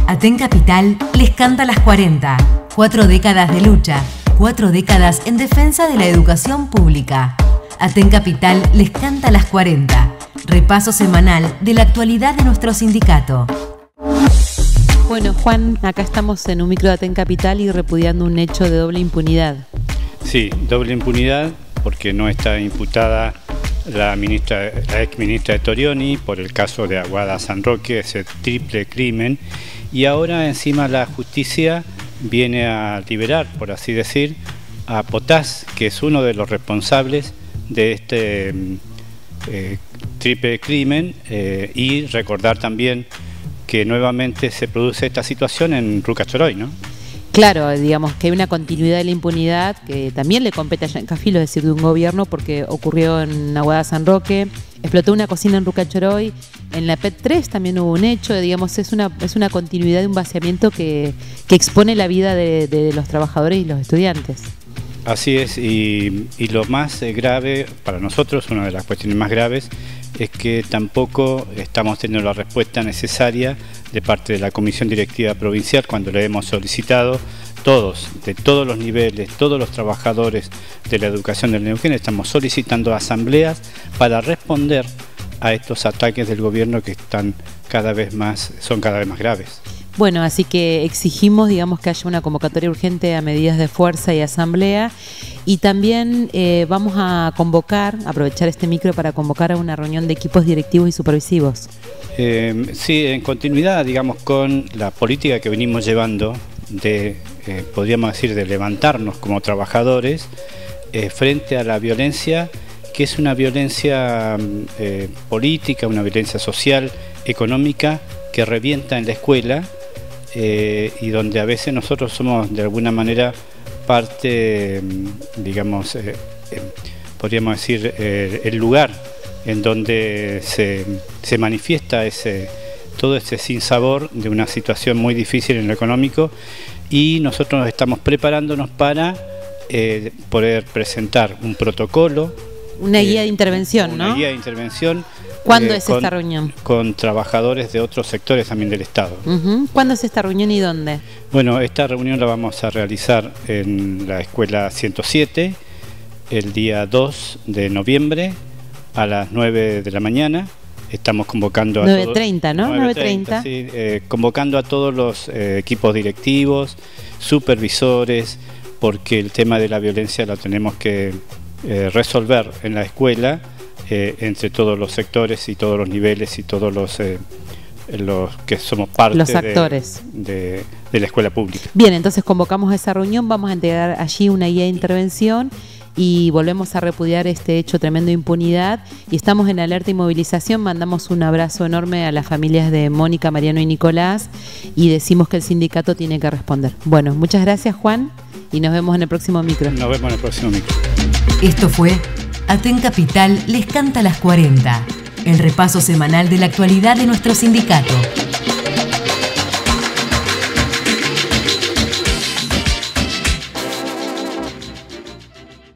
Aten Capital les canta las 40. 4 décadas de lucha, 4 décadas en defensa de la educación pública. Aten Capital les canta las 40. Repaso semanal de la actualidad de nuestro sindicato. Bueno, Juan, acá estamos en un micro de Aten Capital y repudiando un hecho de doble impunidad. Sí, doble impunidad porque no está imputada la ex ministra de Torioni por el caso de Aguada San Roque, ese triple crimen, y ahora encima la justicia viene a liberar, por así decir, a Potás, que es uno de los responsables de este triple crimen, y recordar también que nuevamente se produce esta situación en Rucachoroy, ¿no? Claro, digamos que hay una continuidad de la impunidad que también le compete a Yancafilo, es decir, de un gobierno, porque ocurrió en Aguada San Roque, explotó una cocina en Rucachoroy, en la PET 3 también hubo un hecho, digamos, es una continuidad de un vaciamiento que expone la vida de los trabajadores y los estudiantes. Así es, y lo más grave para nosotros, una de las cuestiones más graves, es que tampoco estamos teniendo la respuesta necesaria de parte de la Comisión Directiva Provincial cuando le hemos solicitado todos, de todos los niveles, todos los trabajadores de la educación del Neuquén, estamos solicitando asambleas para responder a estos ataques del gobierno que son cada vez más graves. Bueno, así que exigimos, digamos, que haya una convocatoria urgente a medidas de fuerza y asamblea, y también vamos a aprovechar este micro para convocar a una reunión de equipos directivos y supervisivos. Sí, en continuidad, digamos, con la política que venimos llevando podríamos decir, de levantarnos como trabajadores frente a la violencia, que es una violencia política, una violencia social, económica, que revienta en la escuela, y donde a veces nosotros somos de alguna manera parte, digamos, podríamos decir, el lugar en donde se manifiesta todo ese sinsabor de una situación muy difícil en lo económico, y nosotros estamos preparándonos para poder presentar un protocolo. Una guía de intervención, ¿no? Una guía de intervención. ¿Cuándo es esta reunión? Con trabajadores de otros sectores también del Estado. ¿Cuándo es esta reunión y dónde? Bueno, esta reunión la vamos a realizar en la Escuela 107 el día 2 de noviembre a las 9 de la mañana. Estamos convocando a 9:30, ¿no? 9:30, sí, convocando a todos los equipos directivos, supervisores, porque el tema de la violencia lo tenemos que resolver en la escuela, entre todos los sectores y todos los niveles y todos los que somos parte los actores de la escuela pública. Bien, entonces convocamos a esa reunión, vamos a entregar allí una guía de intervención y volvemos a repudiar este hecho tremendo de impunidad, y estamos en alerta y movilización. Mandamos un abrazo enorme a las familias de Mónica, Mariano y Nicolás, y decimos que el sindicato tiene que responder. Bueno, muchas gracias, Juan, y nos vemos en el próximo micro. Nos vemos en el próximo micro. Esto fue Aten Capital les canta las 40, el repaso semanal de la actualidad de nuestro sindicato.